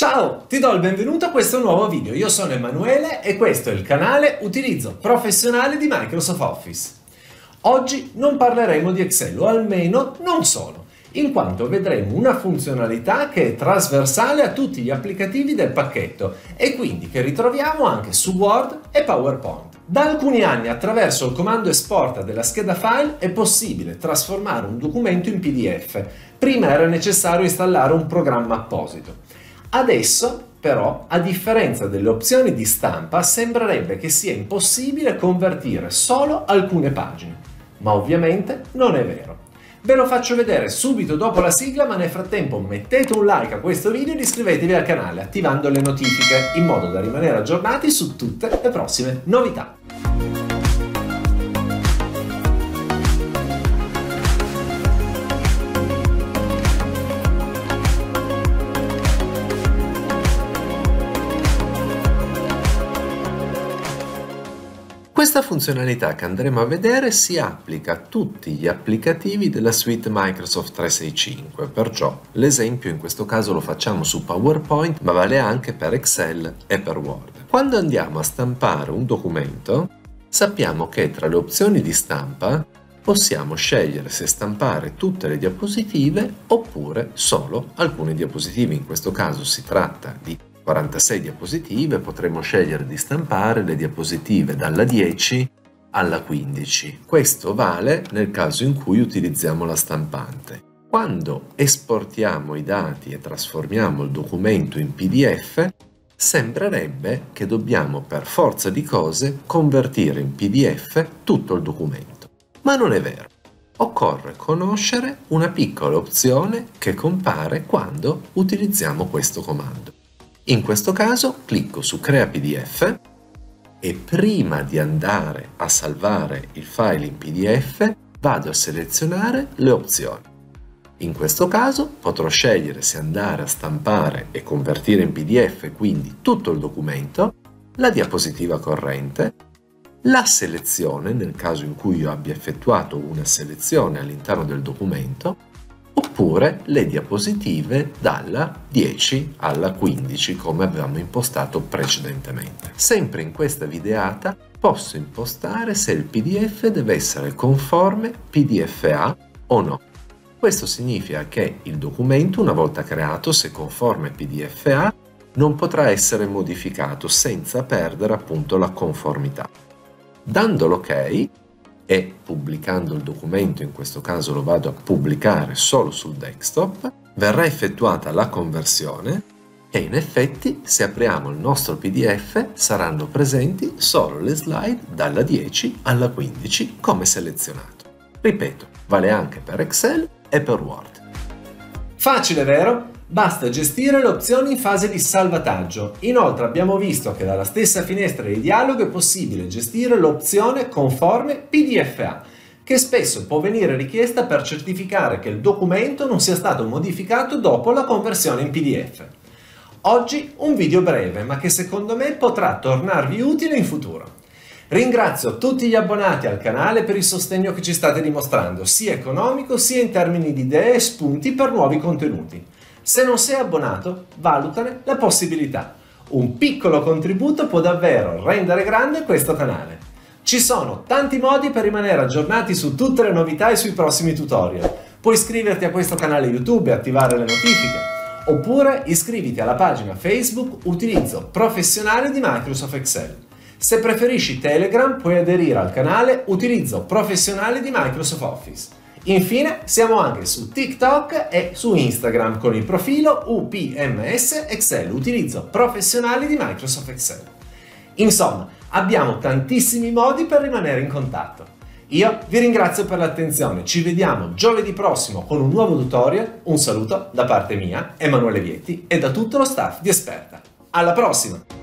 Ciao, ti do il benvenuto a questo nuovo video. Io sono Emanuele e questo è il canale Utilizzo Professionale di Microsoft Office. Oggi non parleremo di Excel, o almeno non solo, in quanto vedremo una funzionalità che è trasversale a tutti gli applicativi del pacchetto e quindi che ritroviamo anche su Word e PowerPoint. Da alcuni anni attraverso il comando esporta della scheda file è possibile trasformare un documento in PDF. Prima era necessario installare un programma apposito. Adesso, però, a differenza delle opzioni di stampa, sembrerebbe che sia impossibile convertire solo alcune pagine. Ma ovviamente non è vero. Ve lo faccio vedere subito dopo la sigla, ma nel frattempo mettete un like a questo video ed iscrivetevi al canale attivando le notifiche, in modo da rimanere aggiornati su tutte le prossime novità. Questa funzionalità che andremo a vedere si applica a tutti gli applicativi della suite Microsoft 365, perciò l'esempio in questo caso lo facciamo su PowerPoint, ma vale anche per Excel e per Word. Quando andiamo a stampare un documento, sappiamo che tra le opzioni di stampa possiamo scegliere se stampare tutte le diapositive oppure solo alcune diapositive. In questo caso si tratta di 46 diapositive, potremo scegliere di stampare le diapositive dalla 10 alla 15. Questo vale nel caso in cui utilizziamo la stampante. Quando esportiamo i dati e trasformiamo il documento in PDF, sembrerebbe che dobbiamo per forza di cose convertire in PDF tutto il documento. Ma non è vero. Occorre conoscere una piccola opzione che compare quando utilizziamo questo comando. In questo caso clicco su Crea PDF e prima di andare a salvare il file in PDF vado a selezionare le opzioni. In questo caso potrò scegliere se andare a stampare e convertire in PDF, quindi tutto il documento, la diapositiva corrente, la selezione nel caso in cui io abbia effettuato una selezione all'interno del documento, oppure le diapositive dalla 10 alla 15 come avevamo impostato precedentemente. Sempre in questa videata posso impostare se il PDF deve essere conforme PDF-A o no. Questo significa che il documento, una volta creato, se conforme PDF-A, non potrà essere modificato senza perdere appunto la conformità. Dando l'ok e pubblicando il documento, in questo caso lo vado a pubblicare solo sul desktop, verrà effettuata la conversione e in effetti se apriamo il nostro PDF saranno presenti solo le slide dalla 10 alla 15 come selezionato. Ripeto, vale anche per Excel e per Word. Facile, vero? Basta gestire le opzioni in fase di salvataggio. Inoltre abbiamo visto che dalla stessa finestra di dialogo è possibile gestire l'opzione conforme PDF-A, che spesso può venire richiesta per certificare che il documento non sia stato modificato dopo la conversione in PDF. Oggi un video breve, ma che secondo me potrà tornarvi utile in futuro. Ringrazio tutti gli abbonati al canale per il sostegno che ci state dimostrando, sia economico sia in termini di idee e spunti per nuovi contenuti. Se non sei abbonato, valutane la possibilità. Un piccolo contributo può davvero rendere grande questo canale. Ci sono tanti modi per rimanere aggiornati su tutte le novità e sui prossimi tutorial. Puoi iscriverti a questo canale YouTube e attivare le notifiche. Oppure iscriviti alla pagina Facebook Utilizzo Professionale di Microsoft Excel. Se preferisci Telegram, puoi aderire al canale Utilizzo Professionale di Microsoft Office. Infine, siamo anche su TikTok e su Instagram con il profilo UPMS Excel, Utilizzo Professionale di Microsoft Excel. Insomma, abbiamo tantissimi modi per rimanere in contatto. Io vi ringrazio per l'attenzione, ci vediamo giovedì prossimo con un nuovo tutorial. Un saluto da parte mia, Emanuele Vietti, e da tutto lo staff di Esperta. Alla prossima!